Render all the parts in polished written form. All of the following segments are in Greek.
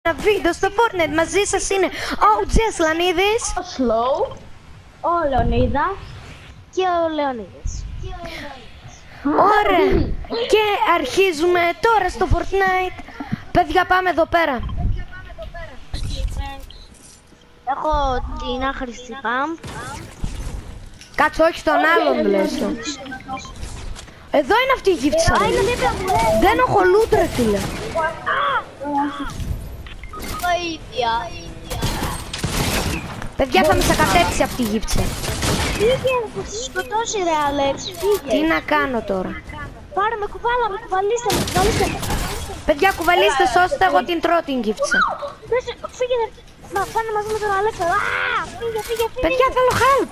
Ένα βίντεο στο Fortnite, μαζί σας είναι ο Τζες Λανίδης, ο Slow, ο Λεωνίδα και ο Λεωνίδης. Ωραία, και αρχίζουμε τώρα στο Fortnite. Παιδιά, πάμε εδώ πέρα. Έχω την άχρηστη pump. Κάτσε, όχι τον άλλον λες. Εδώ είναι αυτή η γύφτσα. Δεν έχω loot ρε φίλε. Το ίδια. Παιδιά, θα με σακατέψει αυτή η γύφτσα. Φύγε, θα σε σκοτώσει ρε Άλεξ, φύγε. Τι να κάνω τώρα? Πάρε με κουβάλα, με κουβαλίστε με, κουβαλίστε με. Παιδιά, κουβαλίστε, σώστε, εγώ την τρώω την γύφτσα. Φύγε, να πάνε μαζί με τον Άλεξ. Φύγε, φύγε, φύγε. Παιδιά, θέλω help.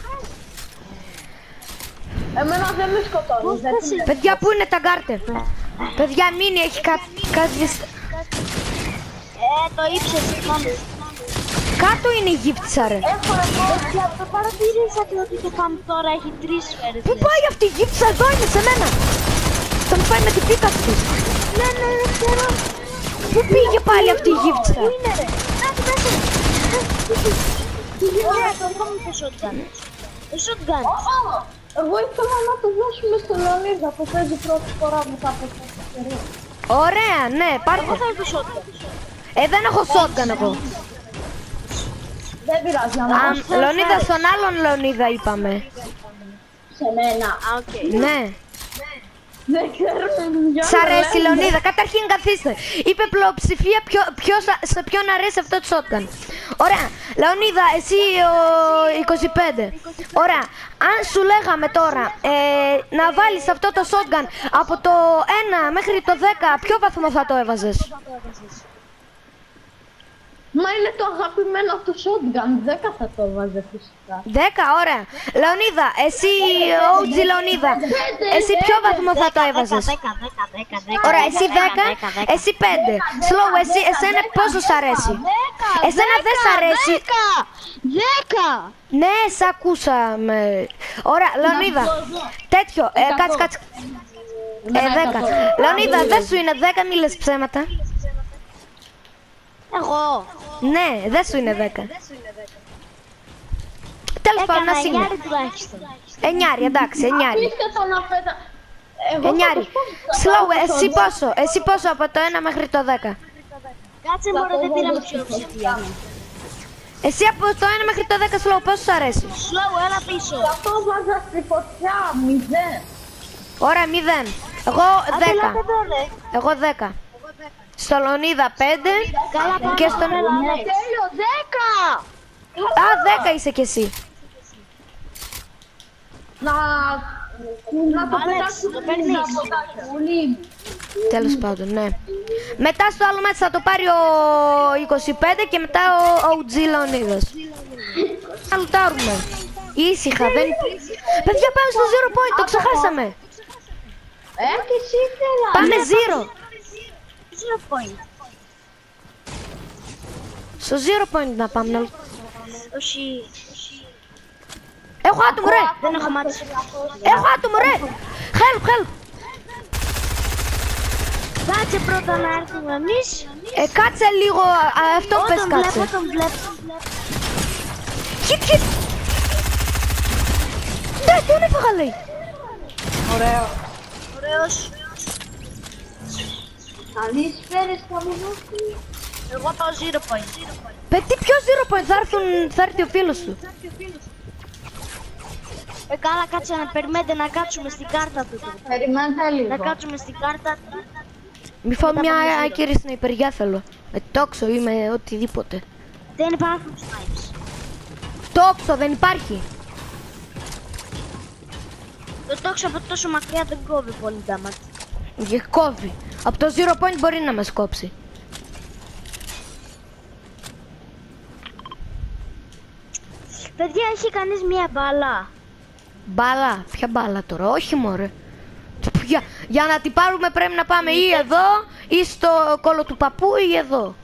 εμένα δεν με σκοτώνει. Παιδιά, πού είναι τα γκάρτε? Παιδιά, μείνει, έχει κάτι. Το ύψε, συγγνώμη. Κάτω είναι η γύφτσα ρε. Το παρατηρήσατε ότι το πάμε τώρα έχει 3 σφαίρες. Πού πάει αυτή η γύφτσα? Εδώ είναι, σε μένα. Θα μου πάει με την πίκα του. Ναι, δεν ξέρω. Πού πήγε πάλι αυτή η γύφτσα? Πού είναι ρε? Να του μέσα. Ωραία, το δικό μου το shotgun. Το shotgun. Εγώ ήθελα να το δώσουμε στο Λεωνίδα που παίζει πρώτη φορά μου θα πω. Ωραία, ναι, πάρτε. Εγώ θέλω το shotgun. Δεν έχω shotgun εγώ. Δεν πειράζει, άμα Λεωνίδα, στον άλλον Λεωνίδα είπαμε. σε μένα. Ναι. Δεν ξέρουμε. Σ' αρέσει Λεωνίδα? Καταρχήν καθίστε. Είπε πλειοψηφία σε ποιον αρέσει αυτό το shotgun. Ωραία. Λεωνίδα, εσύ ο 25. Ωραία. Αν σου λέγαμε τώρα να βάλεις αυτό το shotgun από το 1 μέχρι το 10, ποιο βαθμό θα το έβαζες? Μα είναι το αγαπημένο το shotgun, 10 θα το βάζε φυσικά. 10, ωραία. Λεωνίδα, εσύ OG Λεωνίδα, εσύ ποιο βαθμό θα το έβαζες? 10. Ωραία, εσύ 10, εσύ 5. Slow, εσένα πόσο σ' αρέσει? Εσένα δεν σ' αρέσει? 10. Ναι, σ' ακούσαμε. Ωραία, Λεωνίδα, τέτοιο, κάτσε. 10. Λεωνίδα, δεν σου είναι 10, μη λες ψέματα. Εγώ. Ναι, δεν σου είναι 10. Τέλος πάντων, ας είναι. Εννιάρι, εντάξει, εννιάρι. Εννιάρι. Slow, εσύ πόσο από το 1 μέχρι το 10? Κάτσε μωρέ, δεν πήραμε ψηφοψηφία. Εσύ από το 1 μέχρι το 10, Slow, πόσο σου αρέσει? Slow, έλα πίσω. Αυτό βάζα στη φωτιά, 0. Ωραία, 0. Εγώ 10. Εγώ 10. Στο Λεωνίδα 5 και στον... Τέλειο, 10! Α, 10 είσαι κι εσύ. Να το πετάξουμε το παίρνεις. πολύ. Τέλος πάντων, ναι. Μετά στο άλλο μάτι θα το πάρει ο 25 και μετά ο OG Λεωνίδας. Θα λουτάρουμε. Ήσυχα, δεν... Παιδιά, πάμε στο 0 point, το ξεχάσαμε. Και εσύ ήθελα. Πάμε 0. 0 point. Στο 0 point να πάμε. Όχι. Έχω άτομο ρε. Δεν έχω μάτσει. Έχω άτομο ρε. Help. Κάτσε πρώτα να έρθουμε εμείς. Κάτσε λίγο, αυτό πες κάτσε. Τον βλέπω. Hit. Ναι, τον έφαγα λέει. Ωραίος. Καλή σφαίρες θα μου δώσει. Εγώ πάω 0 point. Παιδί, ποιο 0 point? Θα έρθει ο φίλος σου. Καλά, κάτσε να περιμένετε να κάτσουμε στην κάρτα του. Περιμένετε λίγο. Να κάτσουμε στην κάρτα του. Μη φάω μια άκυρη σναϊπεριά θέλω. Με τόξο ή με οτιδήποτε. Δεν υπάρχουν snipes. Τόξο δεν υπάρχει. Το τόξο από τόσο μακριά δεν κόβει πολύ τα μάτια. Κόβει. Από το 0 point μπορεί να μας κόψει. Παιδιά, έχει κανείς μία μπάλα? Μπάλα, ποια μπάλα τώρα? Όχι μωρέ. Για να την πάρουμε πρέπει να πάμε ή εδώ ή στο κόλο του παππού ή εδώ.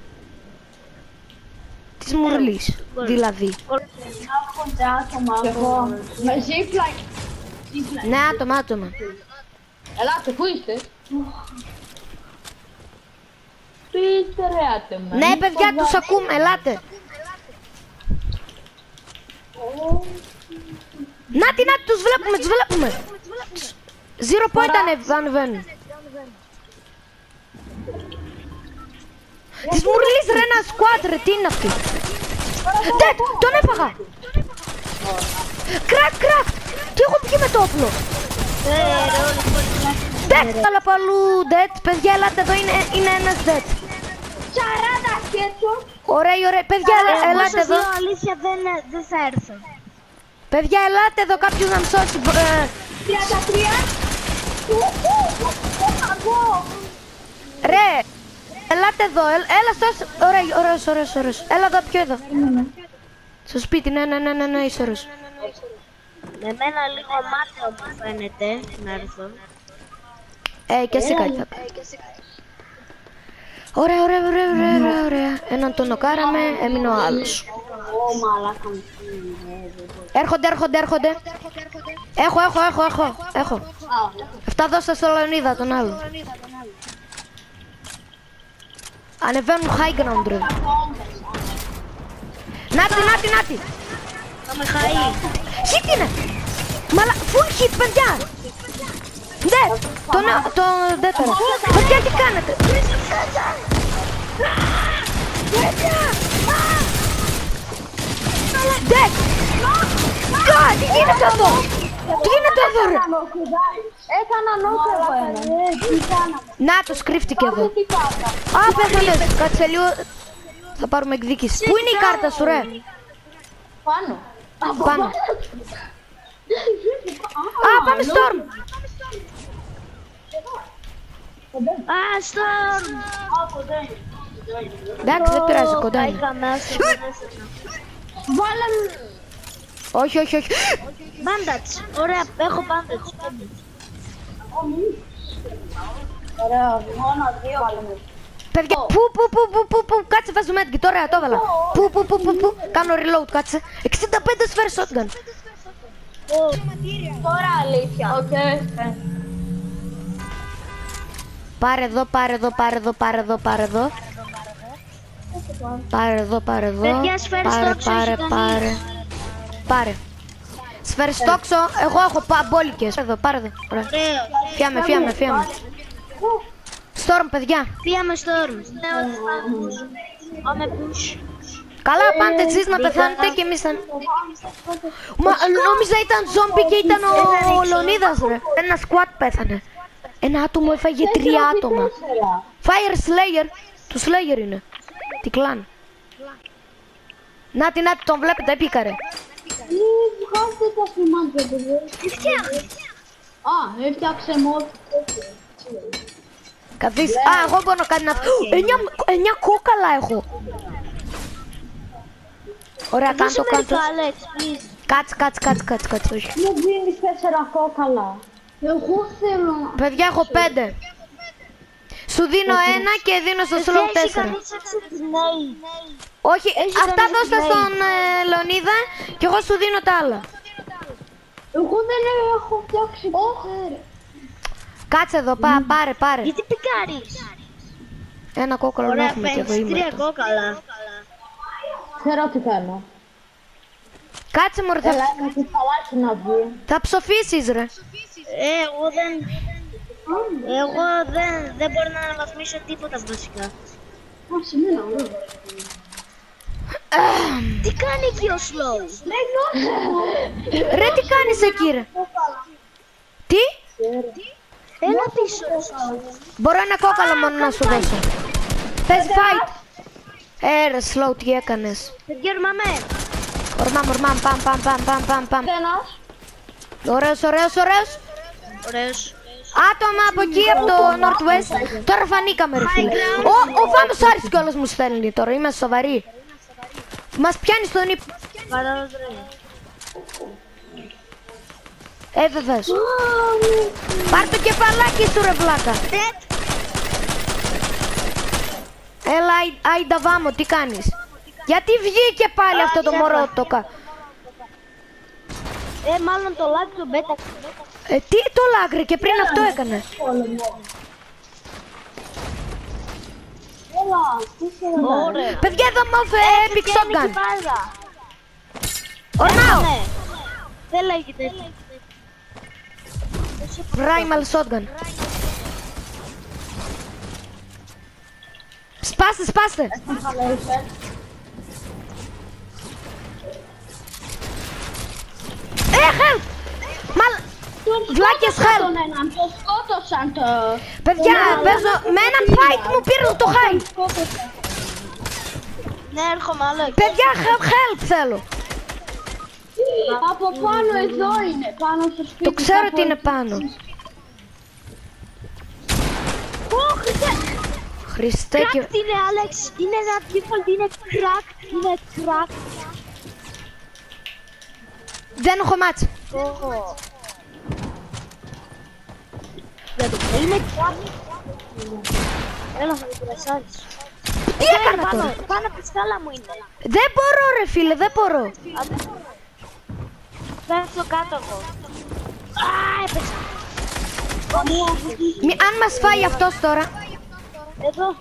Της μουρλής δηλαδή. Άρχονται άτομα. Με zipline. Ναι, άτομα. Ελάτε, πού είστε? πείτε ρε άτομα. Ναι, παιδιά, τους ακούμε, ελάτε. Νάτι, τους βλέπουμε. Zero point ανεβαίνουν. Της μουρλής ρε ένα squad ρε, τι είναι αυτή. Dead, τον έφαγα. Crack, τι έχω πει με το όπλο. Dead, αλλά παλού dead, παιδιά ελάτε εδώ, είναι ένας dead. 40 σκέτσο. Ωραία, παιδιά ελάτε εδώ. Εγώ αλήθεια δεν θα έρθω. Παιδιά ελάτε εδώ, κάποιος να με σώσει. 33. Ρε, ελάτε εδώ, έλα στο... Ωραίος. Έλα εδώ, πιο εδώ. Στο σπίτι, ναι, είσαι ωραίος. Με μένα λίγο μάταιο μου φαίνεται να έρθω. Και εσύ κάτι θα πεις. Ωραία. Έναν τον νοκάραμε, έμεινε ο άλλος. Έρχονται. Έχω. Αυτά δώσα στο Λεωνίδα, τον άλλο. Ανεβαίνουν high ground ρε. Νάτι. Θα με χαεί. Hit είναι. Full hit, παιδιά. Dead. Τον δεύτερο. Παιδιά, τι κάνετε. Dead. Τι γίνεται εδώ. Ρε. Έκανα νότα από έναν. Να, το κρύφτηκε εδώ. Α, πέθανες. Κάτσε λίγο. Θα πάρουμε εκδίκηση. Πού είναι η κάρτα σου ρε. Πάνω. Α, πάμε Storm. Storm. Εντάξει, δεν πειράζει, κοντά είναι. Όχι. Bandage. Ωραία, έχω bandage. Ωραία, μόνο 2 βάλουμε. Παιδιά, πού, κάτσε βάζω medkit, ωραία, το έβαλα. Πού, κάνω reload, κάτσε. 65 σφαίρες shotgun. Τώρα αλήθεια. Οκ. Πάρε εδώ. Παιδιά, σφαίρες τόξο έχει κανείς. Πάρε. Σφαίρες τόξο, εγώ έχω μπόλικες. Πάρε εδώ. Ωραία. Φιάμε. Storm, παιδιά. Φύγαμε Storm. Πάμε push. Καλά, πάντε εσείς να πεθάνετε και εμείς θα... Μα νόμιζα ήταν ζόμπι και ήταν ο Λεωνίδας ρε. Ένα squad πέθανε. Ένα άτομο έφαγε 3 άτομα. Fire Slayer. Του Slayer είναι. Τι κλάν. Νάτι, τον βλέπετε, έπικα ρε. Βγάζετε τα σημάδια, παιδιά. Τι φτιάχνει. Έφτιαξε mod. Καθίσεις. Εγώ μπορώ κάτι να... 9 κόκαλα έχω. Ωραία, κάντο. Κάτσε, όχι. Μου δίνεις 4 κόκαλα. Εγώ θέλω να... Παιδιά, έχω 5. Σου δίνω 1 και δίνω στο slow 4. Όχι, αυτά δώστε στον Λεωνίδα και εγώ σου δίνω τα άλλα. Εγώ δεν έχω φτιάξει ποτέ. Κάτσε εδώ, πάρε. Γιατί πικάρεις. Ένα κόκαλο να έχουμε και εδώ Ωραία, είμαστε. 3 κόκαλα. Ξέρω τι κάνω. Κάτσε μωρέ, Έλα, ένα κουφαλάκι να βγει. θα ψοφήσεις ρε. Εγώ δεν μπορώ να αναβαθμίσω τίποτα βασικά. Σημαίνα, ωραία. Τι κάνει εκεί ο slow. Ρε, τι κάνεις εκεί ρε. Τι? Έλα πίσω. Μπορώ ένα κόκαλο μόνο να σου δώσω. Παίζει fight. Ρε, slow, τι έκανες. Παιδιά, ορμάμε. Ορμάμ, παμ. Ωραίος. Ωραίος. Άτομα από εκεί, από το Northwest. Τώρα φανήκαμε ρε φίλε. Ο Βάμος Άρης κιόλας μου στέλνει τώρα, είμαι σοβαρή. Μας πιάνει στον ύπνο. Βεβαίως. Πάρ' το κεφαλάκι σου ρε βλάκα. Έλα, άιντα Βάμο, τι κάνεις. Γιατί βγήκε πάλι αυτό το μωρό το Μάλλον το lag του πέταξε. τι το lag ρε, και πριν αυτό έκανε. Έλα, τι θέλω. Ωραία. Παιδιά εδώ μόφ epic shotgun. Πάρα. Ορνάω. Ναι. Δεν λέγεται. Primal shotgun. Σπάστε, σπάστε. Help! Βλάκες, help! Τον έναν, το σκότωσαν το... Παιδιά, παίζω με έναν fight μου πήρε το high. Ναι, έρχομαι, Αλέξη. Παιδιά, help θέλω. Από πάνω εδώ είναι, πάνω στο σπίτι. Το ξέρω ότι είναι πάνω. Χριστέ και... Cracked είναι, Alex. Είναι ένα default, είναι cracked. Είναι cracked. Δεν έχω μάτς. Είναι cracked. Έλα, θα με κουρασάρεις. Τι έκανα τώρα. Πάνω από τη σκάλα μου είναι. Δεν μπορώ ρε φίλε, δεν μπορώ. Πέφτω κάτω εγώ. Α, έπαιξα. Αν μας φάει αυτός τώρα. Εδώ.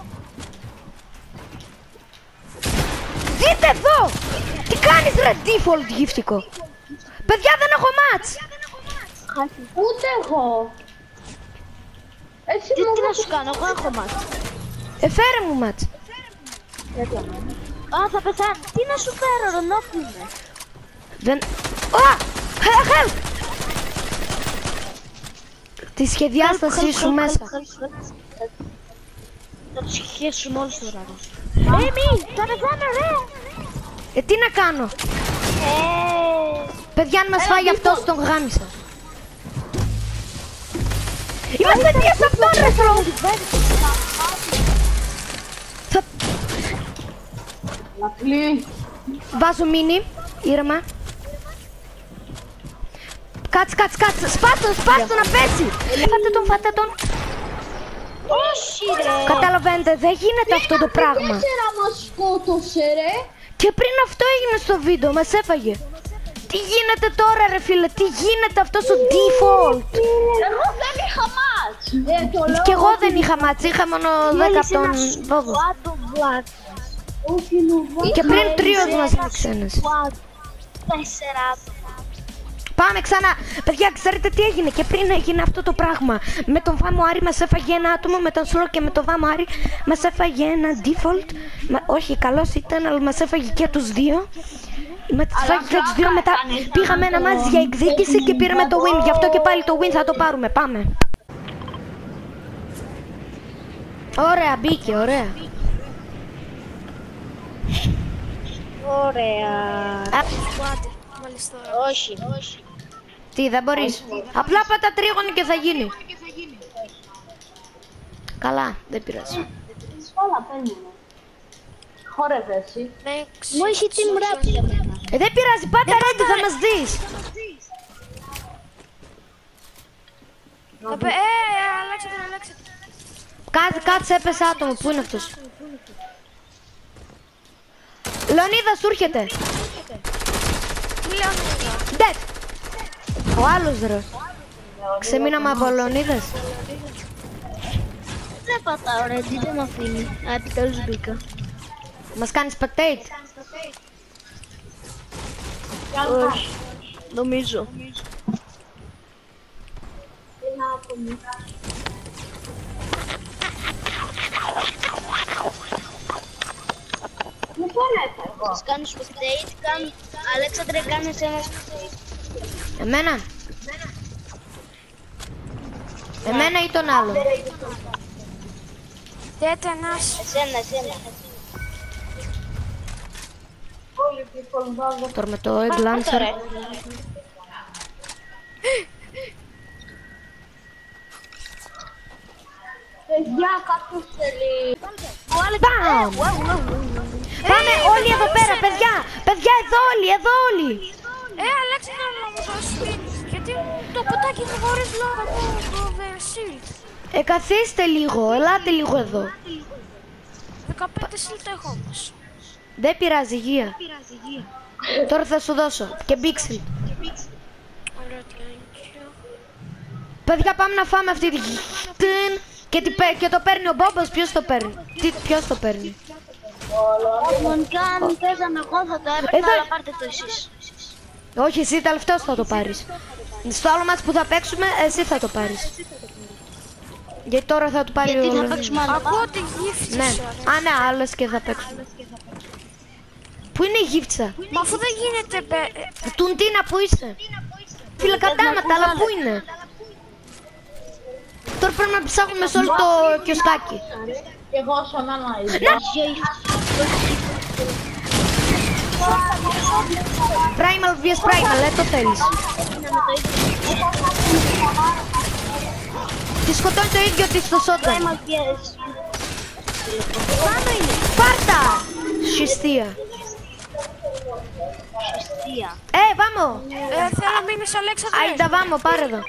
Δείτε εδώ. Τι κάνεις ρε default γύφτικο. Παιδιά δεν έχω μάτς. Ούτε εγώ. Έτσι Τι να σου κάνω, εγώ έχω μάτς. Φέρε μου μάτς. Α, θα πεθάνω. Τι να σου φέρω, Ρονόφι είμαι. Δεν... Α! Help! Τη σχεδιάστασή σου μέσα. Θα τους χέσουμε όλους τώρα. Μη, θα πεθάνω, ρε. Τι να κάνω. Παιδιά, αν μας φάει αυτός τον γάμισα. Είμαστε δύο σε αυτόν ρε θρό. Βάζω μίνι, ήρεμα. Κάτσε, σπάστο να πέσει. Φάτε τον. Όχι ρε. Καταλαβαίνετε, δεν γίνεται αυτό το πράγμα. 4 μας σκότωσε ρε. Και πριν αυτό έγινε στο βίντεο, μας έφαγε. Τι γίνεται τώρα ρε φίλε, τι γίνεται αυτός ο default. Εγώ δεν είχα μάτς. Κι εγώ δεν είχα μάτς, είχα μόνο 10 από τον Βόδο. Και πριν τρίος μας είναι ξένες. 4. Πάμε ξανά. Παιδιά, ξέρετε τι έγινε και πριν έγινε αυτό το πράγμα. Με τον Βάμο Άρη μας έφαγε ένα άτομο, με τον Σλό και με τον Βάμο Άρη μας έφαγε ένα default. Όχι, καλός ήταν, αλλά μας έφαγε και τους δύο. Με τις φάγει και τους δύο, μετά πήγαμε ένα μάτς για εκδίκηση και πήραμε το win. Γι' αυτό και πάλι το win θα το πάρουμε. Πάμε. Ωραία, μπήκε, ωραία. Ωραία. Μάλιστα. Όχι. Τι, δεν μπορείς. Απλά πάτα τρίγωνο και θα γίνει. Καλά, δεν πειράζει. Όλα παίρνουμε. Χόρευε εσύ. Μου έχει την μράπη για μένα. Δεν πειράζει, πάτα ρέντι, θα μας δεις. Αλλάξτε. Κάτσε, έπεσε άτομο, πού είναι αυτός. Λεωνίδα, σου έρχεται. Dead. Ο άλλος ρε. Ξεμείναμε από Λεωνίδες. Δεν πατάω ρε, τι δεν μ' αφήνει. Α, επιτέλους μπήκα. Μας κάνει spectate. Όχι. Νομίζω. Σας κάνω spectate, Αλέξανδρε κάνεις ένα spectate. Εμένα ή τον άλλον. Εσένα. Τώρα με το egg lancer. Παιδιά, κάποιος θέλει. Μπαμ! Πάμε όλοι εδώ πέρα, παιδιά! Παιδιά, εδώ όλοι! Αλέξανδρο, να μου δώσεις γιατί το ποτάκι είναι χωρίς λόγο το shield. Καθίστε λίγο, ελάτε λίγο εδώ. 15 shield έχω όμως. Δεν πειράζει, υγεία. Τώρα θα σου δώσω και big shield. Ωραία, thank you. Παιδιά, πάμε να φάμε αυτή τη... Και το παίρνει ο Μπόμπος, ποιος το παίρνει? Ποιος το παίρνει? Κανονικά αν παίζαμε εγώ θα το έπαιρνα, αλλά πάρτε το εσείς. Όχι, εσύ τελευταίος θα το πάρεις. Στο άλλο μάτς που θα παίξουμε, εσύ θα το πάρεις. Γιατί τώρα θα του πάρει ο Γιατί θα Λεωνίδας. παίξουμε άλλο. Ακούω τη γύφτη Ναι. σου. Α, ναι, άλλες και θα παίξουμε. Πού είναι η γύφτσα? Μα αφού δεν γίνεται Τουντίνα, πού είσαι? Φίλε, κατάματα, αλλά πού είναι? Τώρα πρέπει να ψάχνουμε σε όλο το κιοσκάκι. Και εγώ σαν ένα ίδιο. Primal vs Primal, το θέλεις. Τη σκοτώνει το ίδιο της στο shotgun. Πάρτα! Σχιστία. Vamos! θέλω να μείνεις Αλέξανδρε. Άιντα, vamos, πάρε εδώ.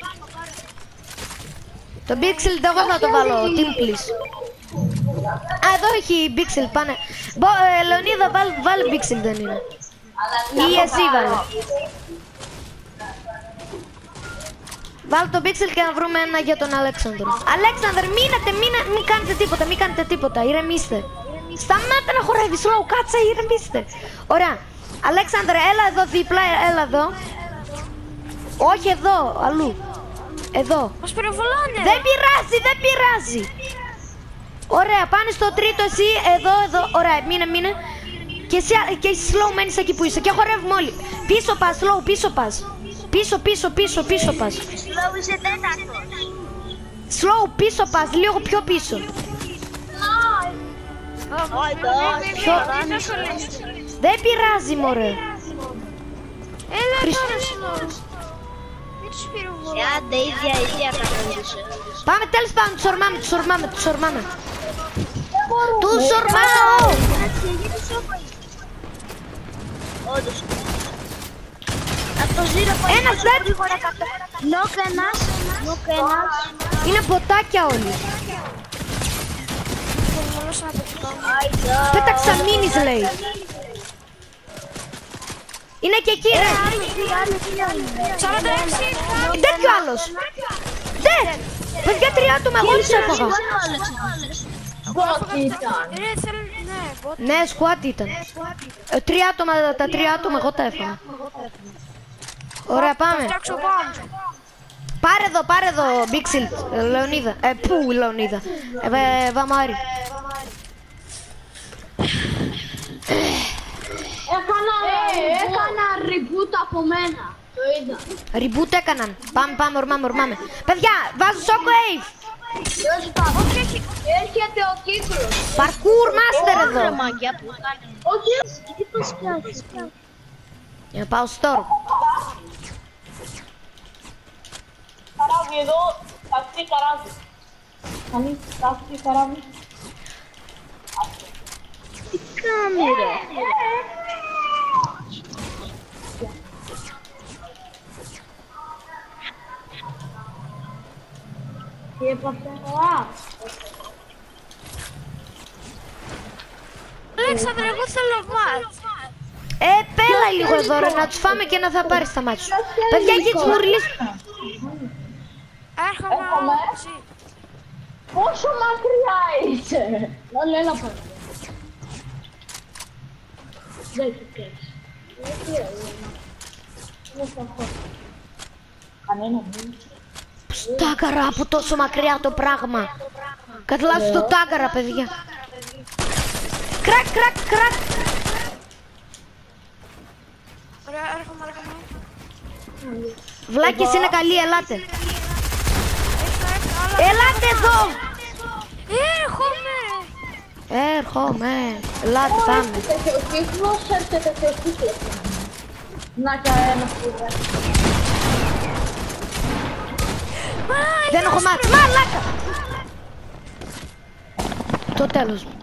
Το Pixel εγώ θα το βάλω, team please. Α, εδώ έχει Pixel, πάνε. Λεωνίδα, βάλε Pixel, δεν είναι? Ή εσύ βάλε. Βάλε το Pixel και να βρούμε ένα για τον Αλέξανδρο. Αλέξανδρε, μην κάνετε τίποτα, ηρεμήστε. Σταμάτα να χορεύεις, slow, κάτσε, ηρεμήστε. Ωραία. Αλέξανδρε, έλα εδώ δίπλα, έλα εδώ. Όχι εδώ, αλλού. Εδώ. Μας πυροβολάνε. Δεν πειράζει. Ωραία, πάνε στο τρίτο εσύ, εδώ. Ωραία, μείνε. Και εσύ slow μένεις εκεί που είσαι και χορεύουμε όλοι. Πίσω πας, slow, πίσω πας. Πίσω πας. Slow είσαι τέταρτος. Slow, πίσω πας, λίγο πιο πίσω. Δεν πειράζει, μωρέ. Έλα τώρα slow. Μην τους πυροβολάνε. Άντε, ίδια κανόνισε. Πάμε, τέλος πάντων, τους ορμάμε. Τους ορμάω! Όντως. Αυτός είναι Ένας dead. Νοκ ένας. Είναι ποτάκια όλοι. Πυροβολώσαν από το τόνο. Πέταξα μίνις, λέει. Είναι και εκεί, ρε. 46. Δεν κι ο άλλος. Δεν. Παιδιά, 3 άτομα, εγώ τους έφαγα. Bot ήταν. Θέλω, ναι, bot. Ναι, squad ήταν. 3 άτομα, τα 3 άτομα εγώ τα έφαγα. Ωραία, πάμε. Φτιάξω bomb. Πάρε εδώ, Pixel, Λεωνίδα. Πού Λεωνίδα? Βαμάρι. Έκανα reboot από μένα. Το είδα. Reboot έκαναν. Πάμε, ορμάμε. Παιδιά, βάζω Soko Ave. Έρχεται ο κύκλος. Parkour Master εδώ. Όχι. Για να πάω στο Storm. Καράβι εδώ. Ταξί καράβι. Κανείς ταξί καράβι. Τι κάνει ρε. Τι έπαθε? Αλέξανδρε, εγώ θέλω match. Πέλα λίγο εδώ ρε, να τους φάμε και να θα πάρεις τα μάτια σου. Παιδιά, εκεί τους μουρλείς. Έρχομαι εσύ. Πόσο μακριά είσαι? Όλοι έλα πάνω. Δεν σου καίς. Κανένα μου. Τάγκαρα από τόσο μακριά το πράγμα. Καταλάβεις το τάγκαρα, παιδιά. Κρακ. Ωραία, έρχομαι. Βλάκες είναι καλοί, ελάτε. Ελάτε εδώ. Έρχομαι. Ελάτε, πάμε. Έρχεται ο κύκλος, έρχεται και ο κύκλος. Να και ένας που δεν. Δεν έχω μάτς. Μαλάκα. Το τέλος μου.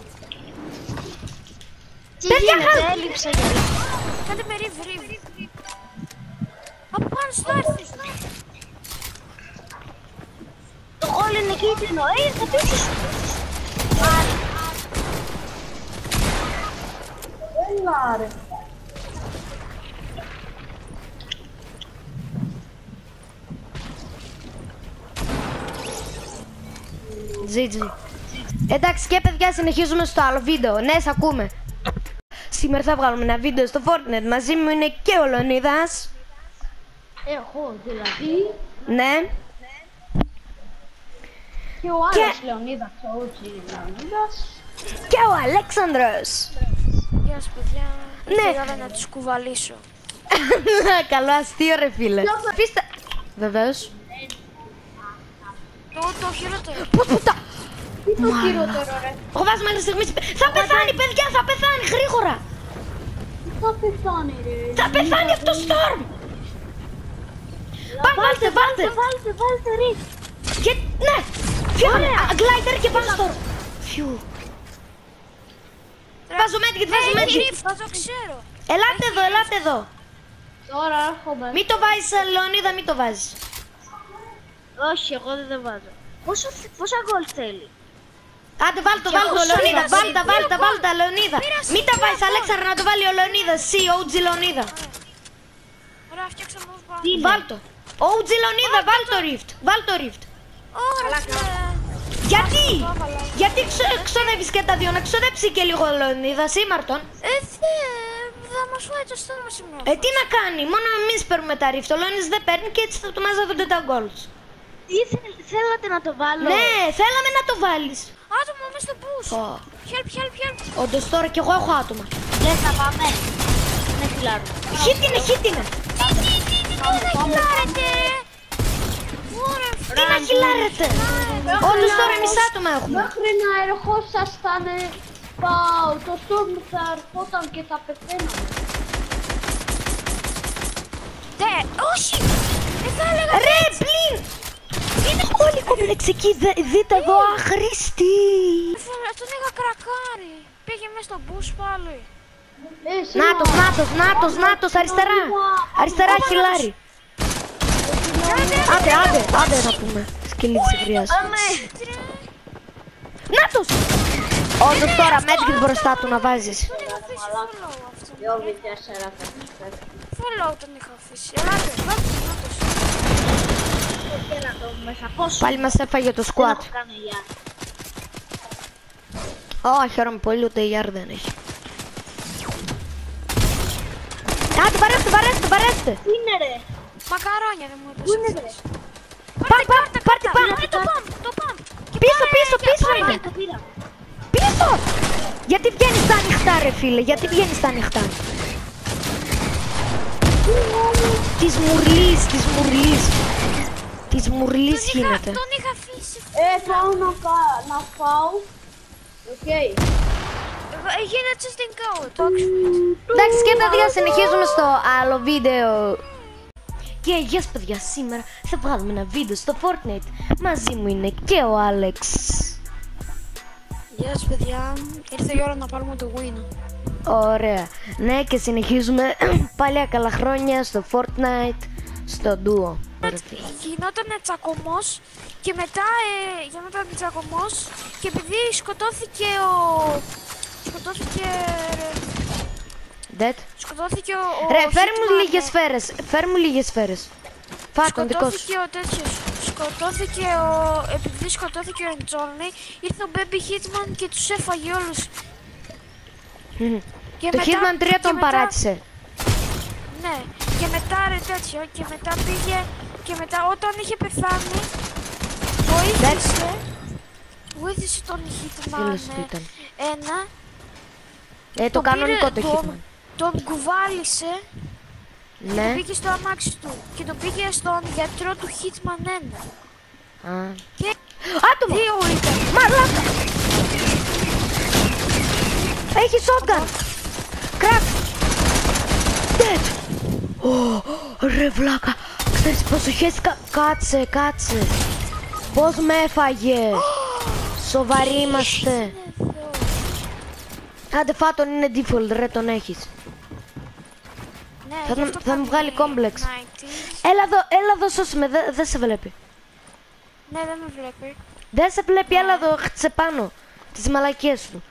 Τι Παιδιά, γίνεται, έλειψα για λίγο. Κάντε με ρίβ. Από πάνω στο έρθεις. Το χόλ είναι κίτρινο, ήρθε πίσω σου. Έλα ρε. GG. Εντάξει και παιδιά, συνεχίζουμε στο άλλο βίντεο. Ναι, σ' ακούμε. Σήμερα θα βγάλουμε ένα βίντεο στο Fortnite. Μαζί μου είναι και ο Λεωνίδας. Εγώ δηλαδή. Ναι. Και ο άλλος Λεωνίδας, ο OG Λεωνίδας. Και ο Αλέξανδρος. Γεια σας παιδιά. Ναι. Ήρθα να τους κουβαλήσω. Καλό αστείο ρε φίλε. Αφήστε... Βεβαίως. Το χειρότερο. Πουτά. Τι το χειρότερο ρε. Έχω βάζει μέχρι στιγμής. Θα πεθάνει παιδιά, θα πεθάνει γρήγορα. Θα πεθάνει ρε. Θα πεθάνει αυτό Storm. Βάλτε. Βάλτε ρίφ. Και... Ναι. Φύγαμε. Γκλάιντερ και πάμε Storm. Φιου. Βάζω medkit, βάζω medkit. Το ξέρω. Ελάτε εδώ. Τώρα έρχομαι. Μην το βάζεις Λεωνίδα, μην το βάζεις. Όχι, εγώ δεν το βάζω. Πόσα γκολ θέλει? Άντε βάλτε, Λεωνίδα, βάλτε Λεωνίδα. Μην τα βάζεις Αλέξανδρο, να το βάλει ο Λεωνίδας, εσύ, OG Λεωνίδα. Ωραία, φτιάξαμε όπως πάμε. Βάλτο. OG Λεωνίδα, βάλ το rift. Ωραία. Γιατί ξοδεύεις και τα δύο, να ξοδέψει και λίγο ο Λεωνίδας ή Μαρτών. Θα μας φάει το στόμα σήμερα. Τι να κάνει, μόνο εμείς παίρνουμε τα rift, ο Λεωνίδας δεν παίρνει και έτσι θα του μαζεύονται τα goals. Τι θέλατε να το βάλω? Ναι, θέλαμε να το βάλεις. Άτομο μες στο bus. Help. Όντως τώρα κι εγώ έχω άτομα. Λες να πάμε? Ναι, φιλάρω. Hit είναι. Τι να χιλάρετε. Όντως τώρα εμείς άτομα έχουμε. Μέχρι να ερχόσασταν το Storm θα ερχόταν και θα πεθαίναμε. Ναι, όχι. Θα έλεγα Ρε, πλην. Είναι όλοι κομπλεξικοί, δείτε εδώ άχρηστοι. τον είχα κρακάρει. Πήγε μέσα στο bus πάλι. Νάτος, αριστερά χιλάρι. Άντε να πούμε, σκυλί της ευρείας. Νάτος! Όντως τώρα medkit μπροστά του να βάζεις. Τον είχα αφήσει follow αυτό. 2v4 Follow τον είχα αφήσει. Ελάτε, νάτος. Πάλι μας έφαγε το squad. Χαίρομαι πολύ, ούτε η δεν έχει. Άντε βαρέστε. Τι είναι ρε? Μακαρόνια δεν μου είπες. Πού είναι ρε? Πάρτε πάμε. Το πάμε. Πίσω είναι. Το πήρα. Πίσω! Γιατί βγαίνεις στα ανοιχτά ρε φίλε, γιατί βγαίνεις στα ανοιχτά. Της μουρλής γίνεται. Τον είχα αφήσει. Πάω να φάω. Οκ. Γίνεται στην go, το Oxford. Εντάξει και τα δύο συνεχίζουμε στο άλλο βίντεο. Και γεια σας παιδιά, σήμερα θα βγάλουμε ένα βίντεο στο Fortnite. Μαζί μου είναι και ο Άλεξ. Γεια σας παιδιά, ήρθε η ώρα να πάρουμε το win. Ωραία. Ναι, και συνεχίζουμε παλιά καλά χρόνια στο Fortnite, στο Duo. Γινόταν τσακωμός και μετά γινόταν τσακωμός και επειδή σκοτώθηκε σκοτώθηκε ο... Ρε, φέρ μου λίγες σφαίρες. Φάτον δικό σου. Σκοτώθηκε ο τέτοιος. Επειδή σκοτώθηκε ο Εντζόνι, ήρθε ο Baby Hitman και τους έφαγε όλους. Το Hitman 3 τον παράτησε. Ναι, και μετά ρε τέτοιο, και μετά πήγε, και μετά όταν είχε πεθάνει, βοήθησε τον Hitman το κανονικό το Hitman. Τον κουβάλισε, Ναι. και πήγε στο αμάξι του και τον πήγε στον γιατρό του Hitman 1. Και Άτομο! 2 ήταν. Μαλάκα! Έχει shotgun! Κρακ! Dead! Ρε βλάκα! Ξέρεις πόσο χέστηκα? Κάτσε! Πώς με έφαγε! Σοβαροί είμαστε! Άντε φάτον, είναι default ρε, τον έχεις. Ναι, Θα μου βγάλει κόμπλεξ. Έλα εδώ σώσε με, δεν σε βλέπει. Ναι, δεν με βλέπει. Δεν σε βλέπει, έλα εδώ, χτσε πάνω. Τις μαλακίες σου.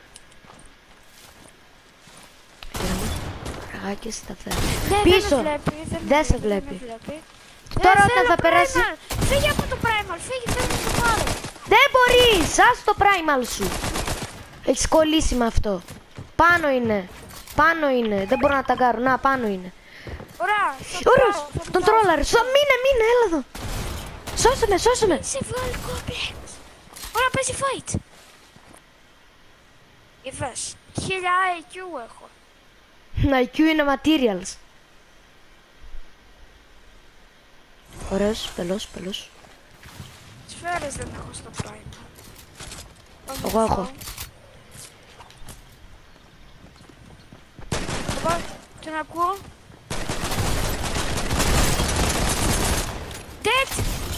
Ραγάκες σταθερά. Πίσω. Δεν σε βλέπει. Τώρα όταν θα περάσει... Φύγε από το primal, φύγε, θέλω να το πάρω. Δεν μπορείς! Ας το primal σου! Έχεις κολλήσει με αυτό. Πάνω είναι. Πάνω είναι. Δεν μπορώ να ταγκάρω. Να, πάνω είναι. Ωραία. Ωραίος! Τον τρόλαρε. Μείνε, έλα εδώ. Σώσε με. Σε βγάλει κόμπλεξ. Ωραία, παίζει fight. Είδες. 1000 IQ έχω. IQ είναι materials. Ωραίος, πελός. Σφαίρες δεν έχω στο prime. Εγώ έχω. Εγώ τον ακούω. Dead!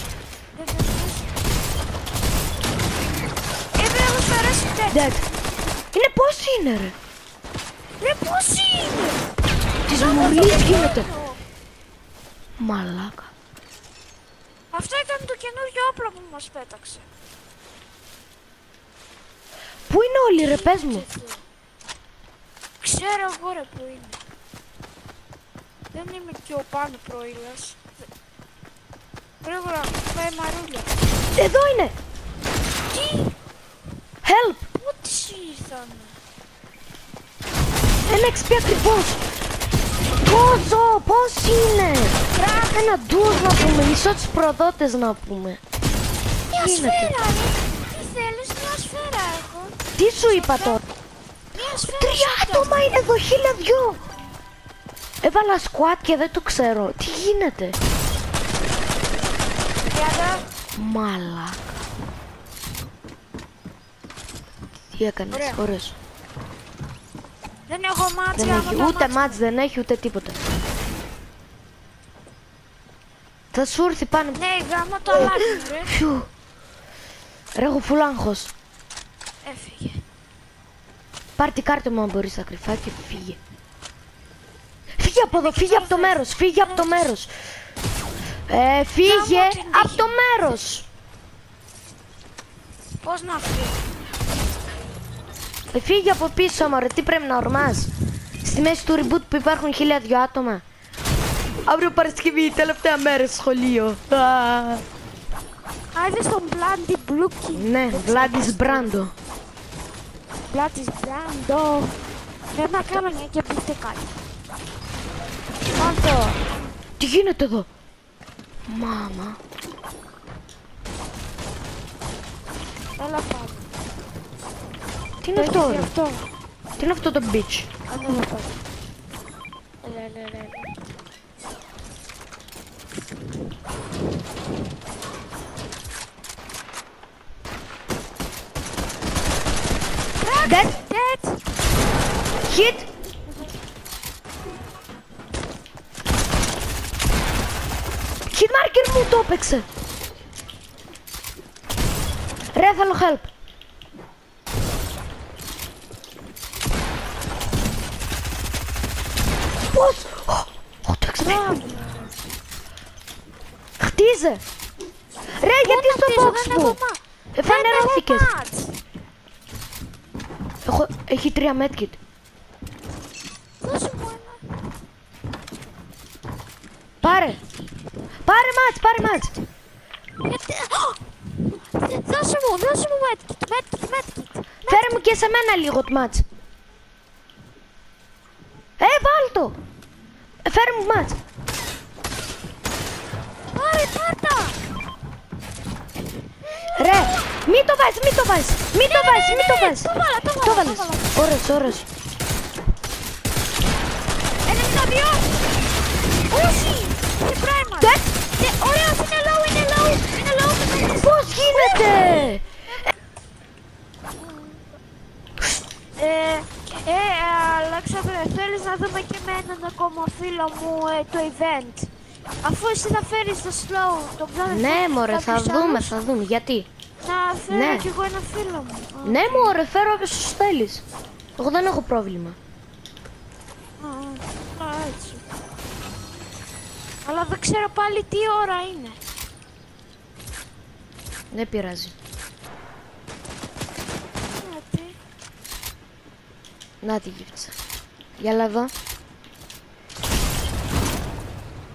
Έχω σφαίρες, dead. Είναι πώς είναι ρε. Ρε πώς είναι! Της μουρλής γίνεται. Μαλάκα. Αυτό ήταν το καινούριο όπλο που μας πέταξε. Πού είναι όλοι ρε, πες μου. Ξέρω εγώ ρε που είναι. Δεν είμαι και ο πάνω προήλας. Γρήγορα, πάει μαρούλια. Εδώ είναι. Τι! Help. Πού τις ήρθανε. Ένα XP ακριβώς. Πόσο, πώς είναι. Ένα ντουος να πούμε, μισό τους προδότες να πούμε. Μια γίνεται? σφαίρα ρε. Τι θέλεις, μια σφαίρα έχω. Τι σου είπα τώρα. Μια σφαίρα 3 σου άτομα είναι εδώ, 1002. Έβαλα squad και δεν το ξέρω. Τι γίνεται. Πιάτα. Μαλάκα. Τι έκανες, Ωραία. ωραίος. Δεν έχω μάτς Δεν για έχει, να ούτε μάτς δεν έχει, ούτε τίποτα. Θα σου έρθει πάνω. Ναι, γάμο το λάκι ρε. Φιου. Ρε, έχω φουλ άγχος. Έφυγε. Πάρ' την κάρτα μου αν μπορείς τα κρυφά και φύγε. Φύγε από εδώ, φύγε από το μέρος, φύγε από το μέρος. Φύγε από το μέρος. Πώς να φύγει. Φύγε από πίσω, μωρέ, τι πρέπει να ορμάς. Στη μέση του reboot που υπάρχουν 1002 άτομα. Αύριο Παρασκευή, τελευταία μέρα στο σχολείο. Είδες τον Bloody Μπλούκι. Ναι, Vladis Brando. Bloody Brando. Πρέπει να κάνω μια και πείτε κάτι. Πάντο. Τι γίνεται εδώ. Μάμα. Έλα πάνω. Τι είναι αυτό, ρε. Αυτό. Τι είναι αυτό το bitch. Ανέβα πάνω. Έλα. Dead. Dead. Hit. Hit marker μου το έπαιξε. Ρε, θέλω help. Πώς. Το έξαμε. Χτίζε. Ρε, γιατί στο box μου. Φανερώθηκες. Έχει 3 medkit. Δώσε μου ένα. Πάρε. Πάρε μάτς. Γιατί... Δώσε μου medkit. Φέρε μου και σε μένα λίγο το μάτς. Βάλ το. Φέρε μου μάτς. Πάρε, πάρτα. Ρε, μην το βάζεις. Το βάλες. Ωρες. 92. Όχι. Είναι primal. Ωραίος, είναι low. Πώς γίνεται. Αλέξανδρε, θέλεις να δούμε και με έναν ακόμα φίλο μου το event. Αφού εσύ θα φέρεις το slow, το plan. Ναι μωρέ, θα δούμε. Γιατί. Να φέρω Ναι. κι εγώ ένα φίλο μου. Ναι μωρέ, φέρω όποιος σου θέλεις. Εγώ δεν έχω πρόβλημα. Έτσι. Αλλά δεν ξέρω πάλι τι ώρα είναι. Δεν πειράζει. Γιατί. Να τη γύψα. Για έλα εδώ.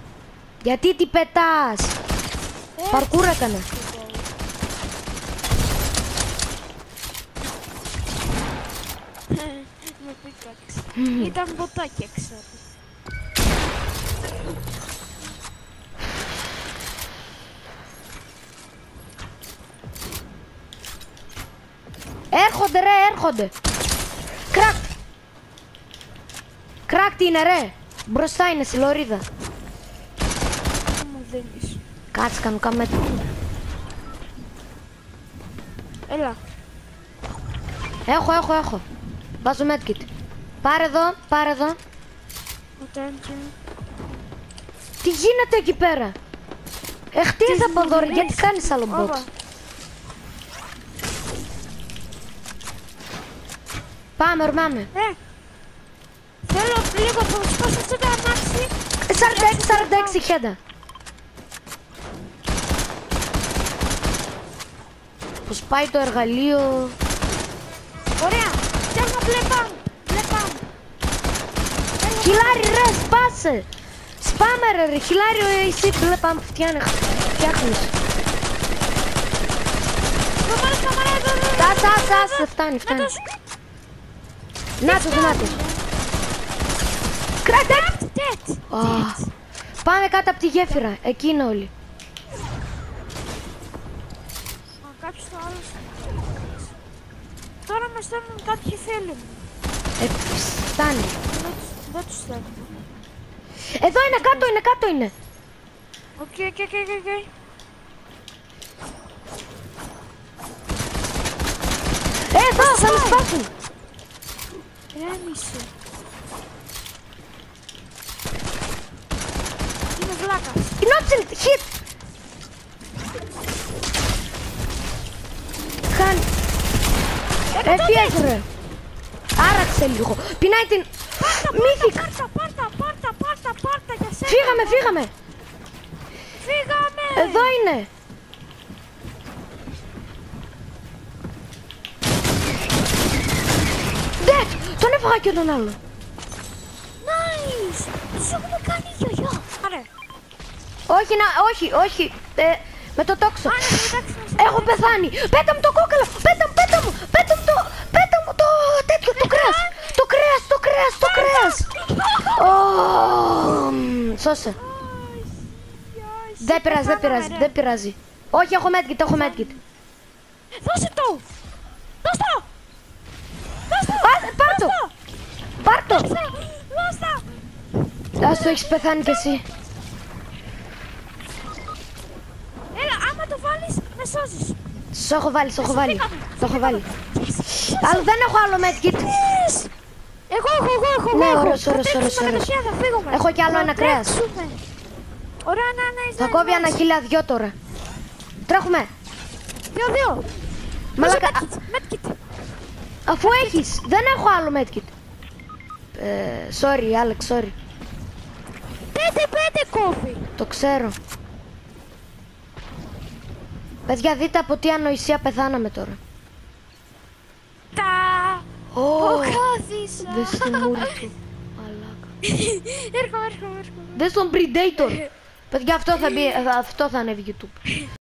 Γιατί τι πετάς. Παρκούρα έκανε. Με πίκαξε. Ήταν μποτάκι έξω. Έρχονται ρε, έρχονται. Κρακ. Κρακ τι είναι ρε. Μπροστά είναι στη λωρίδα. Μου δίνεις. Κάτσε κάνω καμέτρο. Έλα. Έχω. Βάζω medkit. Πάρε εδώ, πάρε εδώ. Thank you. Τι γίνεται εκεί πέρα. Χτίζα από εδώ, ρε, μου γιατί λες. κάνεις άλλο box. Ωπα. Πάμε, ορμάμε. Θέλω λίγο να σπάσω αυτό το αμάξι. 46 χέντα. Πως πάει το εργαλείο. Ωραία. Φτιάχνω μπλε μπαμ. Χιλάρι ρε, σπάσε. Σπάμε ρε, χιλάριο εσύ μπλε πάμε φτιάχνεις. Άσε, φτάνει. Νάτος. Κράτε. Πάμε κάτω από τη γέφυρα, εκεί είναι όλοι. Κάποιος το άλλος. Τώρα με στέλνουν κάποιοι φίλοι μου. Φτάνει. Δεν τους στέλνω. Εδώ είναι, κάτω είναι. Οκ. Εδώ, θα με σπάσουν. Έμισε. Είναι βλάκας. Νότσελ, hit. Χάνει. Έφυγε ρε. Άραξε λίγο. Πεινάει την... Μύθικ. Πάρτα για σένα. Φύγαμε. Εδώ είναι. Τον έφαγα και τον άλλο. Nice. Τους έχουμε κάνει γιογιό. Άρε. Όχι. Με το τόξο. Έχω πεθάνει. Πέτα μου το κόκκαλο. Πέτα μου το τέτοιο, το κρέας. Σώσε. Δεν πειράζει. Όχι, έχω medkit. Δώσε το. Πάρ' το. Δώστα. Ας το έχεις πεθάνει κι εσύ. Έλα, άμα το βάλεις, με σώζεις. Στο έχω βάλει. Αλλά δεν έχω άλλο medkit. Εγώ. Ναι, ωραίος. Έχω κι άλλο ένα κρέας. Ωραία, Θα κόβει ένα 1.000 τώρα. Τρέχουμε. 2. Μαλάκα, Medkit. αφού έχεις, δεν έχω άλλο medkit. Sorry, Alex, sorry. 5 κόβει. Το ξέρω. Παιδιά, δείτε από τι ανοησία πεθάναμε τώρα. Ο κάθισα. Δες τη μούρη του. Μαλάκα. Έρχομαι. Δες τον Predator. Παιδιά, αυτό θα ανέβει YouTube.